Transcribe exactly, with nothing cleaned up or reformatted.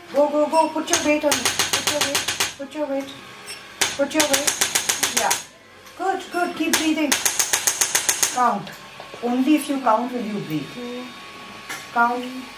Go, go, go. Put your weight on it. Put your weight. Put your weight. Put your weight. Yeah. Good, good. Keep breathing. Count. Only if you count will you breathe. Count.